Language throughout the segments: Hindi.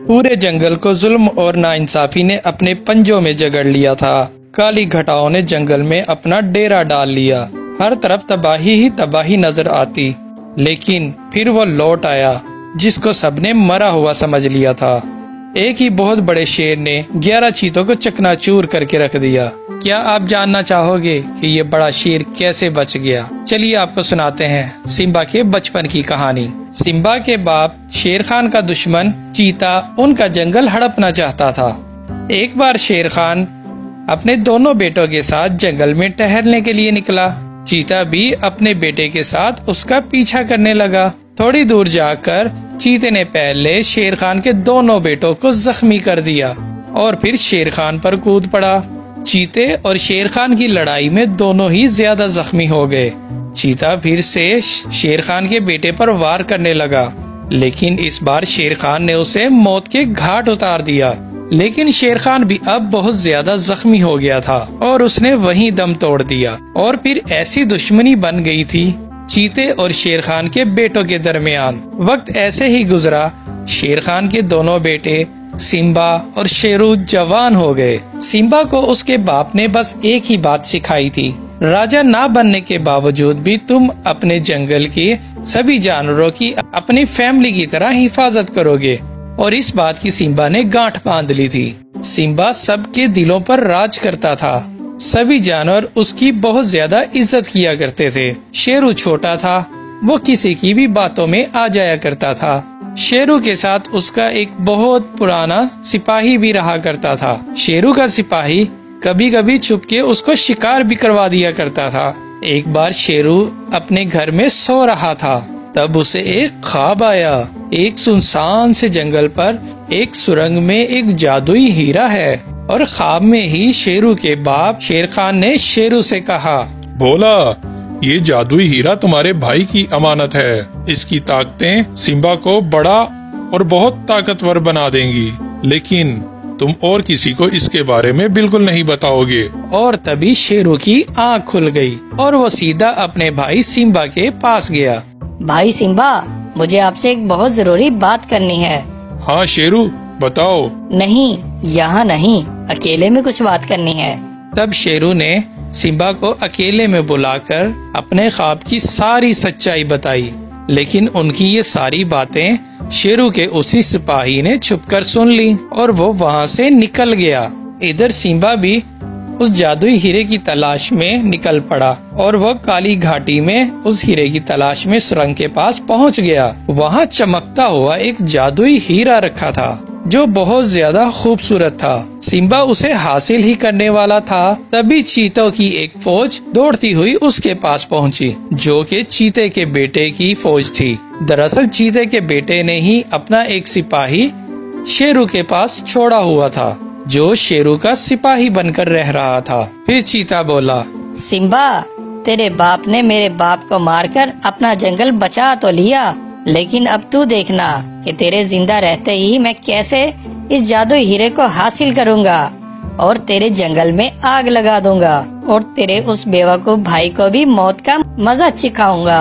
पूरे जंगल को जुल्म और नाइंसाफी ने अपने पंजों में जकड़ लिया था। काली घटाओं ने जंगल में अपना डेरा डाल लिया। हर तरफ तबाही ही तबाही नजर आती। लेकिन फिर वो लौट आया जिसको सबने मरा हुआ समझ लिया था। एक ही बहुत बड़े शेर ने 11 चीतों को चकनाचूर करके रख दिया। क्या आप जानना चाहोगे कि ये बड़ा शेर कैसे बच गया? चलिए आपको सुनाते हैं सिम्बा के बचपन की कहानी। सिम्बा के बाप शेर खान का दुश्मन चीता उनका जंगल हड़पना चाहता था। एक बार शेर खान अपने दोनों बेटों के साथ जंगल में टहलने के लिए निकला। चीता भी अपने बेटे के साथ उसका पीछा करने लगा। थोड़ी दूर जाकर चीते ने पहले शेर खान के दोनों बेटों को जख्मी कर दिया और फिर शेर खान पर कूद पड़ा। चीते और शेर खान की लड़ाई में दोनों ही ज्यादा जख्मी हो गए। चीता फिर से शेर खान के बेटे पर वार करने लगा, लेकिन इस बार शेर खान ने उसे मौत के घाट उतार दिया। लेकिन शेर खान भी अब बहुत ज्यादा जख्मी हो गया था और उसने वहीं दम तोड़ दिया। और फिर ऐसी दुश्मनी बन गई थी चीते और शेर खान के बेटों के दरमियान। वक्त ऐसे ही गुजरा। शेर खान के दोनों बेटे सिम्बा और शेरू जवान हो गए। सिम्बा को उसके बाप ने बस एक ही बात सिखाई थी, राजा ना बनने के बावजूद भी तुम अपने जंगल के सभी जानवरों की अपनी फैमिली की तरह हिफाजत करोगे। और इस बात की सिम्बा ने गांठ बांध ली थी। सिम्बा सबके दिलों पर राज करता था। सभी जानवर उसकी बहुत ज्यादा इज्जत किया करते थे। शेरू छोटा था, वो किसी की भी बातों में आ जाया करता था। शेरू के साथ उसका एक बहुत पुराना सिपाही भी रहा करता था। शेरू का सिपाही कभी कभी छुपके उसको शिकार भी करवा दिया करता था। एक बार शेरू अपने घर में सो रहा था, तब उसे एक ख्वाब आया। एक सुनसान से जंगल पर एक सुरंग में एक जादुई हीरा है। और ख्वाब में ही शेरू के बाप शेर खान ने शेरू से कहा, भोला, ये जादुई हीरा तुम्हारे भाई की अमानत है। इसकी ताकतें सिम्बा को बड़ा और बहुत ताकतवर बना देंगी, लेकिन तुम और किसी को इसके बारे में बिल्कुल नहीं बताओगे। और तभी शेरू की आँख खुल गई और वो सीधा अपने भाई सिम्बा के पास गया। भाई सिम्बा, मुझे आपसे एक बहुत जरूरी बात करनी है। हाँ शेरू, बताओ। नहीं, यहाँ नहीं, अकेले में कुछ बात करनी है। तब शेरू ने सिम्बा को अकेले में बुलाकर अपने ख्वाब की सारी सच्चाई बताई। लेकिन उनकी ये सारी बातें शेरू के उसी सिपाही ने छुपकर सुन ली और वो वहाँ से निकल गया। इधर सिम्बा भी उस जादुई हीरे की तलाश में निकल पड़ा और वह काली घाटी में उस हीरे की तलाश में सुरंग के पास पहुँच गया। वहाँ चमकता हुआ एक जादुई हीरा रखा था जो बहुत ज्यादा खूबसूरत था। सिम्बा उसे हासिल ही करने वाला था, तभी चीतों की एक फौज दौड़ती हुई उसके पास पहुंची, जो कि चीते के बेटे की फौज थी। दरअसल चीते के बेटे ने ही अपना एक सिपाही शेरू के पास छोड़ा हुआ था, जो शेरू का सिपाही बनकर रह रहा था। फिर चीता बोला, सिम्बा, तेरे बाप ने मेरे बाप को मारकर अपना जंगल बचा तो लिया, लेकिन अब तू देखना कि तेरे जिंदा रहते ही मैं कैसे इस जादुई हीरे को हासिल करूंगा और तेरे जंगल में आग लगा दूंगा और तेरे उस बेवकूफ भाई को भी मौत का मजा चिखाऊंगा।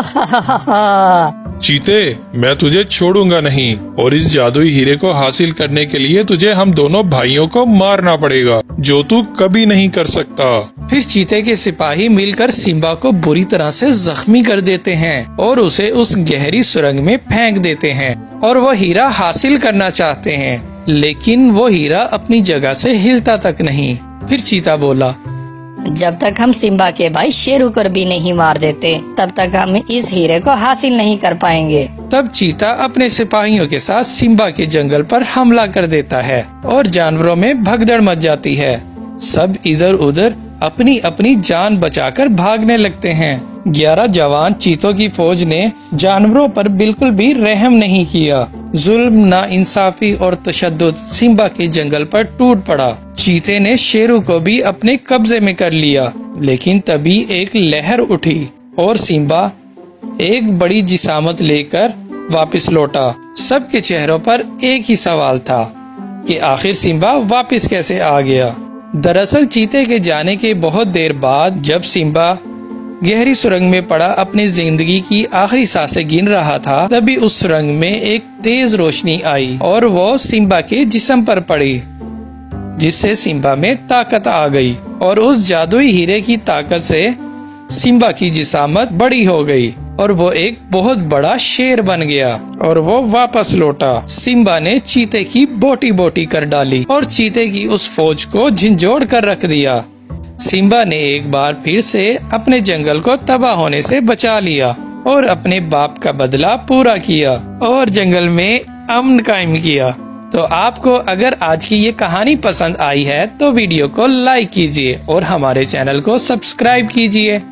चीते, मैं तुझे छोड़ूंगा नहीं और इस जादुई हीरे को हासिल करने के लिए तुझे हम दोनों भाइयों को मारना पड़ेगा, जो तू कभी नहीं कर सकता। फिर चीते के सिपाही मिलकर सिम्बा को बुरी तरह से जख्मी कर देते हैं और उसे उस गहरी सुरंग में फेंक देते हैं और वो हीरा हासिल करना चाहते हैं, लेकिन वो हीरा अपनी जगह से हिलता तक नहीं। फिर चीता बोला, जब तक हम सिम्बा के भाई शेरू को भी नहीं मार देते, तब तक हम इस हीरे को हासिल नहीं कर पाएंगे। तब चीता अपने सिपाहियों के साथ सिम्बा के जंगल पर हमला कर देता है और जानवरों में भगदड़ मच जाती है। सब इधर उधर अपनी अपनी जान बचाकर भागने लगते हैं। 11 जवान चीतों की फौज ने जानवरों पर बिल्कुल भी रहम नहीं किया। जुल्म, नाइंसाफी और तशद्दुद सिम्बा के जंगल पर टूट पड़ा। चीते ने शेरू को भी अपने कब्जे में कर लिया, लेकिन तभी एक लहर उठी और सिम्बा एक बड़ी जिसामत लेकर वापस लौटा। सबके चेहरों पर एक ही सवाल था कि आखिर सिम्बा वापस कैसे आ गया। दरअसल चीते के जाने के बहुत देर बाद जब सिम्बा गहरी सुरंग में पड़ा अपनी जिंदगी की आखिरी सांसें गिन रहा था, तभी उस सुरंग में एक तेज रोशनी आई और वो सिम्बा के जिस्म पर पड़ी, जिससे सिम्बा में ताकत आ गई और उस जादुई हीरे की ताकत से सिम्बा की जिसामत बड़ी हो गई और वो एक बहुत बड़ा शेर बन गया और वो वापस लौटा। सिम्बा ने चीते की बोटी बोटी कर डाली और चीते की उस फौज को झिंझोड़ कर रख दिया। सिम्बा ने एक बार फिर से अपने जंगल को तबाह होने से बचा लिया और अपने बाप का बदला पूरा किया और जंगल में अमन कायम किया। तो आपको अगर आज की ये कहानी पसंद आई है तो वीडियो को लाइक कीजिए और हमारे चैनल को सब्सक्राइब कीजिए।